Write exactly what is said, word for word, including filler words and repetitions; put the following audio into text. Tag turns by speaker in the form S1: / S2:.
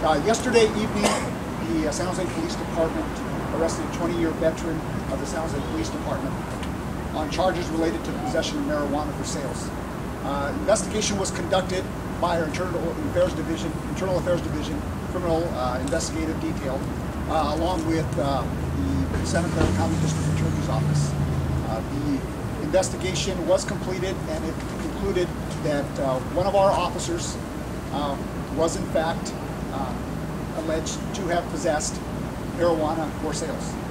S1: Uh, yesterday evening, the uh, San Jose Police Department arrested a twenty-year veteran of the San Jose Police Department on charges related to possession of marijuana for sales. Uh, investigation was conducted by our Internal Affairs Division, Internal Affairs Division, Criminal uh, Investigative Detail, uh, along with uh, the Santa Clara County District Attorney's Office. Uh, the investigation was completed, and it concluded that uh, one of our officers uh, was in fact uh, alleged to have possessed marijuana for sales.